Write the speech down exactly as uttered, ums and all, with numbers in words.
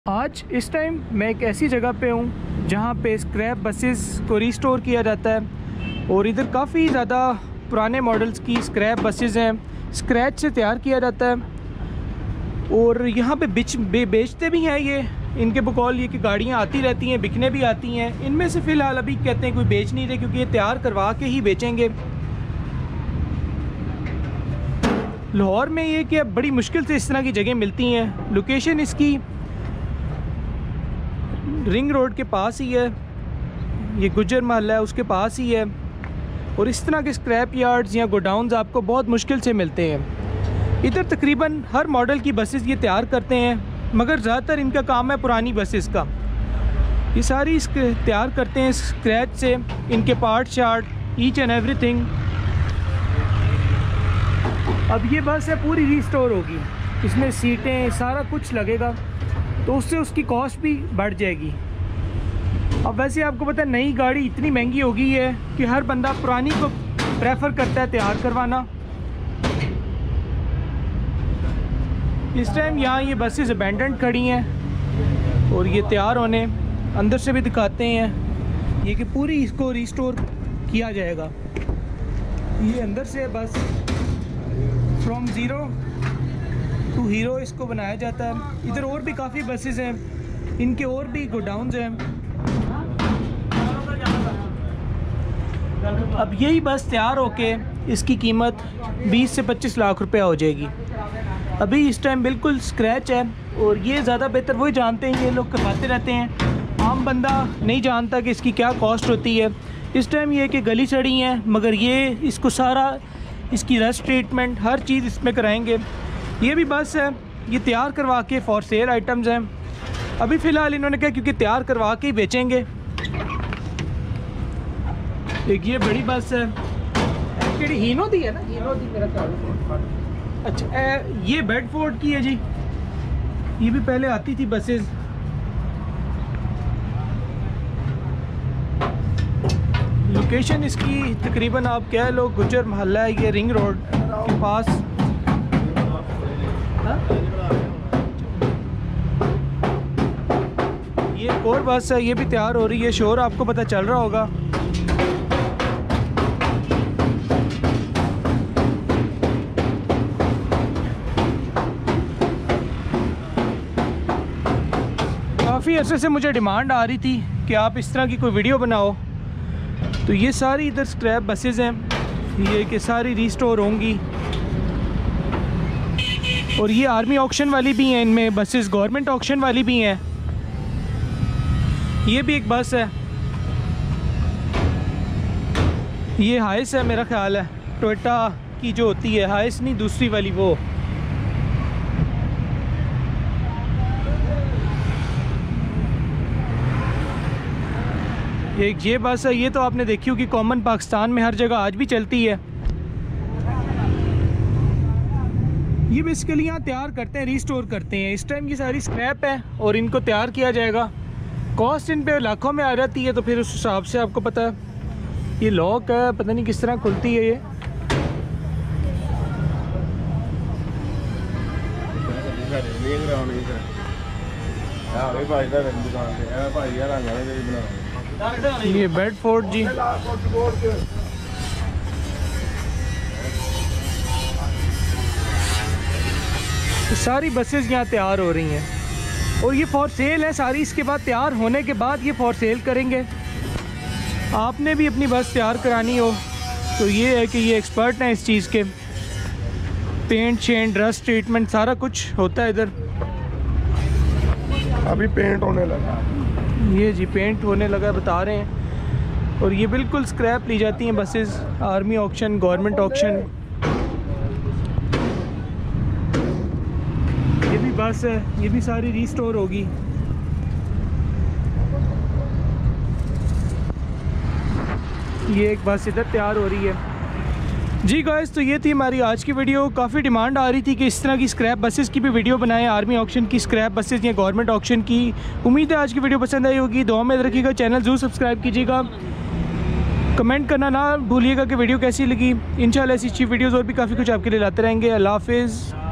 आज इस टाइम मैं एक ऐसी जगह पे हूँ जहाँ पे स्क्रैप बसेस को रिस्टोर किया जाता है और इधर काफ़ी ज़्यादा पुराने मॉडल्स की स्क्रैप बसेस हैं, स्क्रैच से तैयार किया जाता है और यहाँ पे बिच बे, बेचते भी हैं। ये इनके बकौल ये कि गाड़ियाँ आती रहती हैं, बिकने भी आती हैं। इनमें से फ़िलहाल अभी कहते हैं कोई बेच नहीं रहे क्योंकि ये तैयार करवा के ही बेचेंगे। लाहौर में ये कि अब बड़ी मुश्किल से इस तरह की जगह मिलती हैं। लोकेशन इसकी रिंग रोड के पास ही है, ये गुजर महल है उसके पास ही है और इस तरह के स्क्रैप यार्ड्स या गोडाउन्स आपको बहुत मुश्किल से मिलते हैं। इधर तकरीबन हर मॉडल की बसेस ये तैयार करते हैं मगर ज़्यादातर इनका काम है पुरानी बसेस का। ये सारी तैयार करते हैं स्क्रैच से, इनके पार्ट शार्ट ईच एंड एवरीथिंग। अब ये बस है पूरी रिस्टोर होगी, इसमें सीटें सारा कुछ लगेगा तो उससे उसकी कॉस्ट भी बढ़ जाएगी। अब वैसे आपको पता है नई गाड़ी इतनी महंगी हो गई है कि हर बंदा पुरानी को प्रेफर करता है तैयार करवाना। इस टाइम यहाँ ये बसेस अबैंडन खड़ी हैं और ये तैयार होने, अंदर से भी दिखाते हैं ये कि पूरी इसको रिस्टोर किया जाएगा। ये अंदर से बस फ्रॉम ज़ीरो टू हीरो इसको बनाया जाता है। इधर और भी काफ़ी बसेस हैं, इनके और भी गोडाउन्स हैं। अब यही बस तैयार होके इसकी कीमत बीस से पच्चीस लाख रुपया हो जाएगी। अभी इस टाइम बिल्कुल स्क्रैच है और ये ज़्यादा बेहतर वही जानते हैं, ये लोग करवाते रहते हैं। आम बंदा नहीं जानता कि इसकी क्या कॉस्ट होती है। इस टाइम ये कि गली सड़ी हैं मगर ये इसको सारा इसकी रस्ट ट्रीटमेंट हर चीज़ इसमें कराएंगे। ये भी बस है, ये तैयार करवा के फॉर सेल आइटम्स हैं। अभी फ़िलहाल इन्होंने कहा क्योंकि तैयार करवा के ही बेचेंगे। एक ये बड़ी बस है, केड़ी हीनो दी है ना, हीनो दी मेरा ख्याल। अच्छा ए, ये बेडफोर्ड की है जी, ये भी पहले आती थी बसेस। लोकेशन इसकी तकरीबन आप कह लो गुजर महल्ला है, ये रिंग रोड के पास। ये एक और बस है, ये भी तैयार हो रही है, शोर आपको पता चल रहा होगा। काफ़ी अरसे से मुझे डिमांड आ रही थी कि आप इस तरह की कोई वीडियो बनाओ, तो ये सारी इधर स्क्रैप बसेस हैं, ये कि सारी रिस्टोर होंगी। और ये आर्मी ऑक्शन वाली भी हैं, इनमें बसेस गवर्नमेंट ऑक्शन वाली भी हैं। ये भी एक बस है, ये हाइस है मेरा ख्याल है, टोयोटा की जो होती है, हाइस नहीं दूसरी वाली वो। एक ये बस है, ये तो आपने देखी होगी कॉमन पाकिस्तान में हर जगह आज भी चलती है। ये बेसिकली यहाँ तैयार करते हैं, रिस्टोर करते हैं। इस टाइम ये सारी स्क्रैप है और इनको तैयार किया जाएगा। कॉस्ट इन पे लाखों में आ जाती है, तो फिर उस हिसाब से आपको पता है। ये लॉक है, पता नहीं किस तरह खुलती है ये। ये बेडफोर्ड जी, सारी बसेस यहाँ तैयार हो रही हैं और ये फॉर सेल है सारी। इसके बाद तैयार होने के बाद ये फॉर सेल करेंगे। आपने भी अपनी बस तैयार करानी हो तो ये है कि ये एक्सपर्ट हैं इस चीज़ के। पेंट शेंट रस्ट ट्रीटमेंट सारा कुछ होता है इधर। अभी पेंट होने लगा, ये जी पेंट होने लगा बता रहे हैं। और ये बिल्कुल स्क्रैप ली जाती हैं buses, army auction government auction. ये भी बस है, ये भी सारी रिस्टोर होगी। ये एक बस इधर तैयार हो रही है जी गाइस। तो ये थी हमारी आज की वीडियो। काफ़ी डिमांड आ रही थी कि इस तरह की स्क्रैप बसेस की भी वीडियो बनाएं, आर्मी ऑक्शन की स्क्रैप बसेस या गवर्नमेंट ऑक्शन की। उम्मीद है आज की वीडियो पसंद आई होगी। दुआ में रखिएगा, चैनल ज़रूर सब्सक्राइब कीजिएगा, कमेंट करना ना भूलिएगा कि वीडियो कैसी लगी। इंशाल्लाह ऐसी अच्छी वीडियोज़ और भी काफ़ी कुछ आपके लिए लाते रहेंगे। अल्लाह हाफिज़।